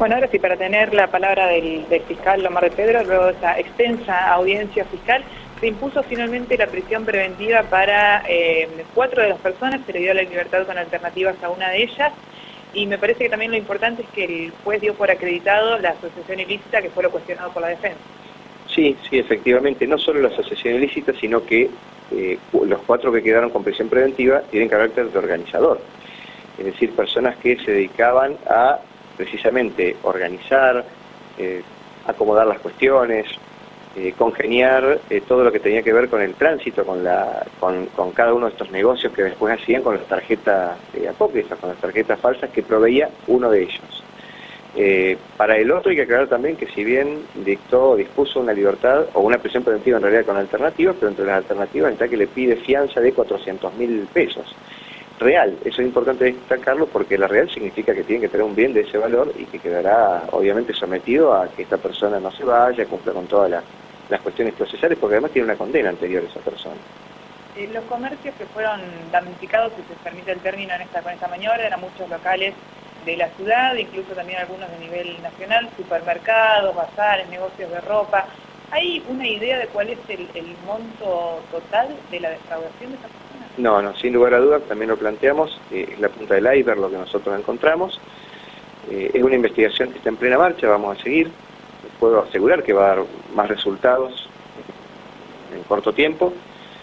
Bueno, ahora sí, para tener la palabra del fiscal Omar de Pedro, luego de esa extensa audiencia fiscal, se impuso finalmente la prisión preventiva para 4 de las personas, se le dio la libertad con alternativas a una de ellas, y me parece que también lo importante es que el juez dio por acreditado la asociación ilícita, que fue lo cuestionado por la defensa. Sí, efectivamente, no solo la asociación ilícita, sino que los 4 que quedaron con prisión preventiva tienen carácter de organizador, es decir, personas que se dedicaban a precisamente organizar, acomodar las cuestiones, congeniar todo lo que tenía que ver con el tránsito, con cada uno de estos negocios que después hacían con las tarjetas apócrifas, con las tarjetas falsas que proveía uno de ellos. Para el otro hay que aclarar también que si bien dispuso una libertad o una prisión preventiva en realidad con alternativas, pero entre las alternativas está que le pide fianza de 400.000 pesos. Real, eso es importante destacarlo porque la real significa que tiene que tener un bien de ese valor y que quedará obviamente sometido a que esta persona no se vaya, cumpla con todas las cuestiones procesales, porque además tiene una condena anterior esa persona. Los comercios que fueron damnificados, si se permite el término con esta maniobra, eran muchos locales de la ciudad, incluso también algunos de nivel nacional, supermercados, bazares, negocios de ropa. ¿Hay una idea de cuál es el monto total de la defraudación de esas personas? No, sin lugar a dudas, también lo planteamos, es la punta del iceberg lo que nosotros encontramos. Es una investigación que está en plena marcha, vamos a seguir. Puedo asegurar que va a dar más resultados en corto tiempo,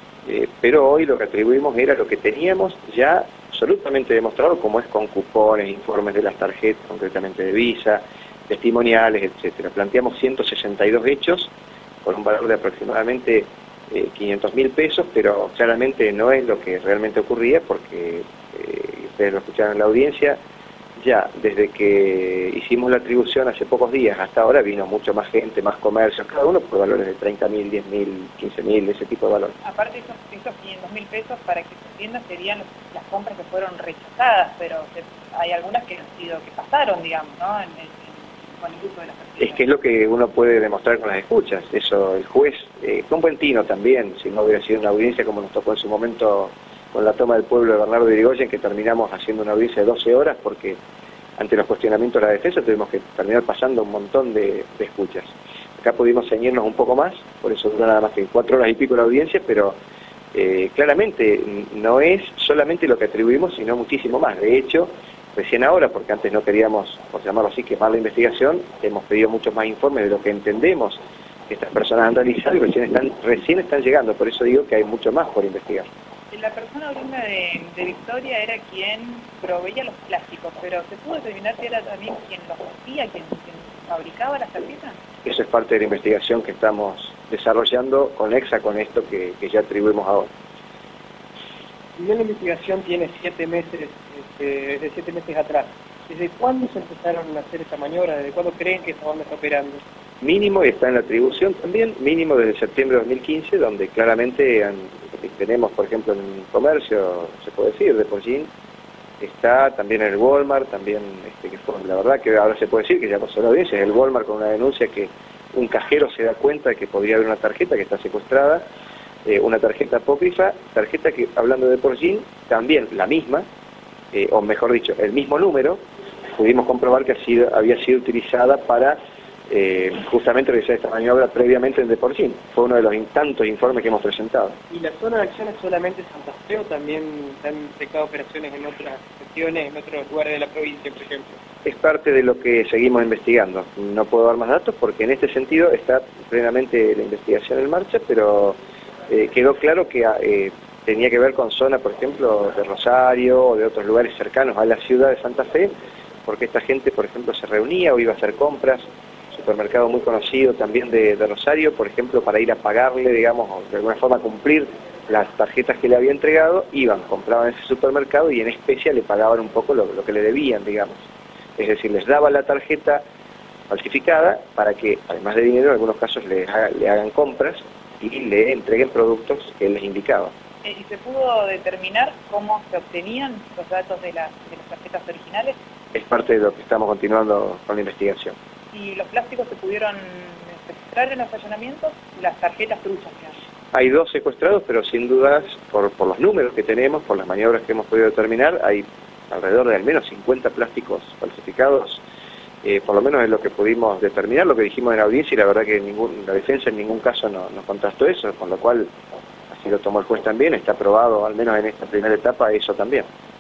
pero hoy lo que atribuimos era lo que teníamos ya absolutamente demostrado, como es con cupones, informes de las tarjetas, concretamente de Visa, testimoniales, etcétera. Planteamos 162 hechos por un valor de aproximadamente 500.000 pesos, pero claramente no es lo que realmente ocurría porque, ustedes lo escucharon en la audiencia, ya desde que hicimos la atribución hace pocos días hasta ahora vino mucho más gente, más comercios, cada uno por valores de 30.000, 10.000, 15.000, ese tipo de valores. Aparte esos 500.000 pesos, para que se entienda, serían las compras que fueron rechazadas, pero hay algunas que pasaron, digamos, ¿no? Con el uso de las tarjetas. Es que es lo que uno puede demostrar con las escuchas, eso el juez, fue un buen tino también, si no hubiera sido una audiencia como nos tocó en su momento con la toma del pueblo de Bernardo de Irigoyen, que terminamos haciendo una audiencia de 12 horas porque ante los cuestionamientos de la defensa tuvimos que terminar pasando un montón de escuchas. Acá pudimos ceñirnos un poco más, por eso duró nada más que 4 horas y pico la audiencia, pero claramente no es solamente lo que atribuimos, sino muchísimo más. De hecho, recién ahora, porque antes no queríamos, por llamarlo así, quemar la investigación, hemos pedido muchos más informes de lo que entendemos que estas personas han realizado y recién están llegando, por eso digo que hay mucho más por investigar. La persona oriunda de Victoria era quien proveía los plásticos, pero ¿se pudo determinar si era también quien los hacía, quien fabricaba las tarjetas? Eso es parte de la investigación que estamos desarrollando, conexa con esto que ya atribuimos ahora. Si bien la investigación tiene 7 meses, desde 7 meses atrás, ¿desde cuándo se empezaron a hacer esta maniobra? ¿Desde cuándo creen que esta banda está operando? Mínimo, y está en la atribución también, mínimo desde septiembre de 2015, donde claramente tenemos, por ejemplo, en comercio, se puede decir, de Pollín, está también en el Walmart, también, que fue, la verdad que ahora se puede decir que ya pasó la audiencia, es el Walmart con una denuncia que un cajero se da cuenta de que podría haber una tarjeta que está secuestrada, una tarjeta apócrifa, tarjeta que, hablando de Pollín, también la misma, o mejor dicho, el mismo número, pudimos comprobar que había sido utilizada para justamente realizar esta maniobra previamente en Porcín. Fue uno de los tantos informes que hemos presentado. ¿Y la zona de acción es solamente Santa Fe o también se han aplicado operaciones en otras secciones, en otros lugares de la provincia, por ejemplo? Es parte de lo que seguimos investigando. No puedo dar más datos porque en este sentido está plenamente la investigación en marcha, pero quedó claro que tenía que ver con zona, por ejemplo, de Rosario o de otros lugares cercanos a la ciudad de Santa Fe, porque esta gente, por ejemplo, se reunía o iba a hacer compras. Supermercado muy conocido también de Rosario, por ejemplo, para ir a pagarle, digamos, o de alguna forma cumplir las tarjetas que le había entregado, compraban ese supermercado y en especie le pagaban un poco lo que le debían, digamos. Es decir, les daban la tarjeta falsificada para que, además de dinero, en algunos casos le hagan compras y le entreguen productos que él les indicaba. ¿Y se pudo determinar cómo se obtenían los datos de las tarjetas originales? Es parte de lo que estamos continuando con la investigación. ¿Y los plásticos se pudieron secuestrar en los allanamientos? Las tarjetas truchas, digamos. Hay 2 secuestrados, pero sin dudas, por los números que tenemos, por las maniobras que hemos podido determinar, hay alrededor de al menos 50 plásticos falsificados por lo menos es lo que pudimos determinar, lo que dijimos en la audiencia, y la verdad que la defensa en ningún caso nos contrastó eso, con lo cual así lo tomó el juez también, está aprobado, al menos en esta primera etapa, eso también.